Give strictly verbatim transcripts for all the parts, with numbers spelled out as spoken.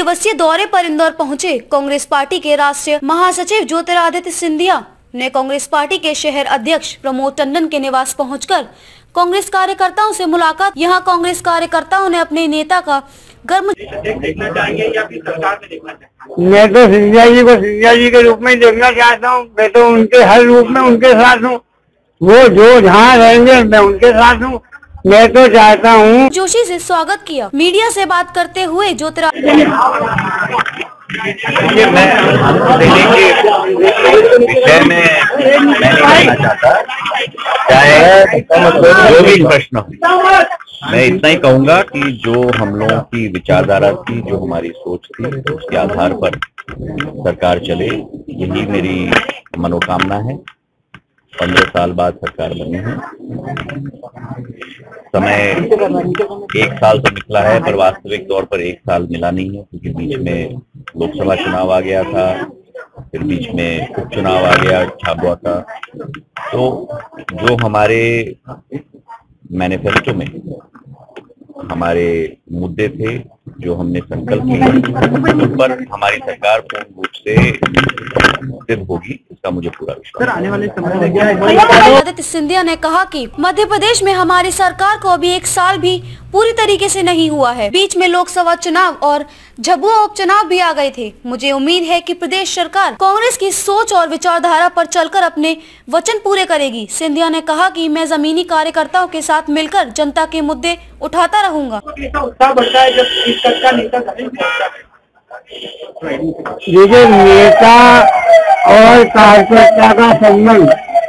दिवसीय दौरे पर इंदौर पहुंचे कांग्रेस पार्टी के राष्ट्रीय महासचिव ज्योतिरादित्य सिंधिया ने कांग्रेस पार्टी के शहर अध्यक्ष प्रमोद टंडन के निवास पहुंचकर कांग्रेस कार्यकर्ताओं से मुलाकात। यहां कांग्रेस कार्यकर्ताओं ने अपने नेता का गर्म देखना चाहेंगे या फिर सरकार में देखना चाहेंगे? मैं तो सिंधिया जी को सिंधिया जी के रूप में देखना चाहता हूँ। मैं तो उनके हर रूप में उनके साथ हूँ। वो जो जहाँ रहेंगे मैं उनके साथ हूँ। मैं तो चाहता हूँ जोशी से स्वागत किया। मीडिया से बात करते हुए ज्योतिरादित्य ये मैं दिल्ली के विषय में मैं नहीं कहना चाहता, चाहे जो भी प्रश्न हो। मैं इतना ही कहूंगा कि जो हम लोगों की विचारधारा थी, जो हमारी सोच थी, उसके आधार पर सरकार चले, यही मेरी मनोकामना है। पंद्रह साल बाद सरकार बनी है। समय एक साल तो निकला है, पर वास्तविक तौर पर एक साल मिला नहीं है, क्योंकि बीच में लोकसभा चुनाव आ गया था, फिर बीच में उपचुनाव आ गया, झाबुआ का। तो जो हमारे मैनिफेस्टो में हमारे मुद्दे थे, जो हमने संकल्प किए, उन पर हमारी सरकार पूर्ण रूप से सिद्ध होगी, इसका मुझे पूरा विश्वास है। आने वाले समय में क्या है? ज्योतिरादित्य सिंधिया ने कहा कि मध्य प्रदेश में हमारी सरकार को अभी एक साल भी पूरी तरीके से नहीं हुआ है। बीच में लोकसभा चुनाव और झाबुआ उपचुनाव भी आ गए थे। मुझे उम्मीद है कि प्रदेश सरकार कांग्रेस की सोच और विचारधारा पर चलकर अपने वचन पूरे करेगी। सिंधिया ने कहा कि मैं जमीनी कार्यकर्ताओं के साथ मिलकर जनता के मुद्दे उठाता रहूंगा। उत्साह बढ़ता है जब इस तरह का नेता देखिए, नेता और कार्यकर्ता का संबंध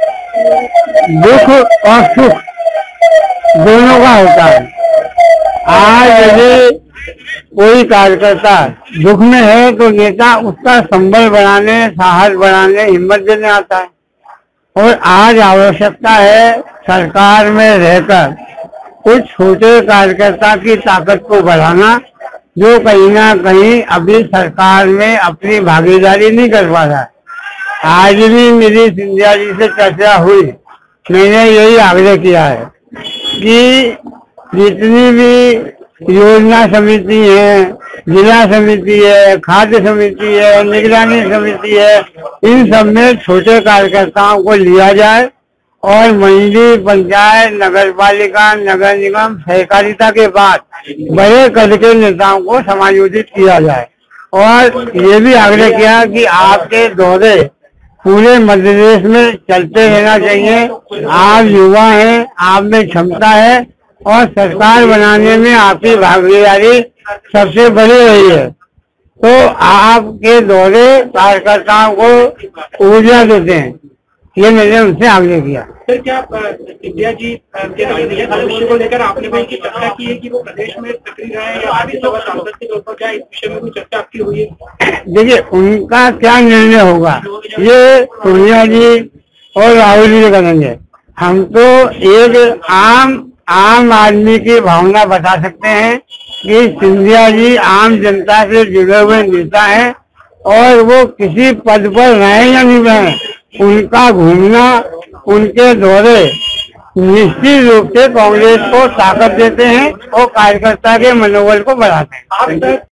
दुख और सुख दोनों का होता है। आज यदि कोई कार्यकर्ता दुख में है तो नेता उसका संबल बढ़ाने, साहस बढ़ाने, हिम्मत देने आता है। और आज आवश्यकता है सरकार में रहकर कुछ छोटे कार्यकर्ता की ताकत को बढ़ाना, जो कहीं ना कहीं अभी सरकार में अपनी भागीदारी नहीं कर पा रहा है। आज भी मेरी सिंधिया जी से चर्चा हुई, मैंने यही आग्रह किया है कि जितनी भी योजना समिति है, जिला समिति है, खाद्य समिति है, निगरानी समिति है, इन सब में छोटे कार्यकर्ताओं को लिया जाए और मंडी, पंचायत, नगर पालिका, नगर निगम, सहकारिता के बाद बड़े कद के नेताओं को समायोजित किया जाए। और ये भी आग्रह किया कि आपके दौरे पूरे मध्य प्रदेश में चलते रहना चाहिए। आप युवा हैं, आप में क्षमता है और सरकार बनाने में आपकी भागीदारी सबसे बड़ी रही है। तो आपके दौरे कार्यकर्ताओं को ऊर्जा देते हैं, ये मैंने उनसे आग्रह किया। सर, क्या सिंधिया जी के भविष्य को लेकर आपने भी इनकी चर्चा की है कि वो प्रदेश में सक्रिय रहे या विधानसभा सांसद के तौर पर, क्या इस विषय में कोई चर्चा आपकी हुई है? देखिए, उनका क्या निर्णय होगा ये सोनिया जी और राहुल जी करेंगे। हम तो एक आम आम आदमी की भावना बता सकते हैं कि सिंधिया जी आम जनता से जुड़े हुए नेता हैं और वो किसी पद पर रहे या नहीं रहे, उनका घूमना, उनके दौरे निश्चित रूप से कांग्रेस को ताकत देते हैं और कार्यकर्ता के मनोबल को बढ़ाते हैं।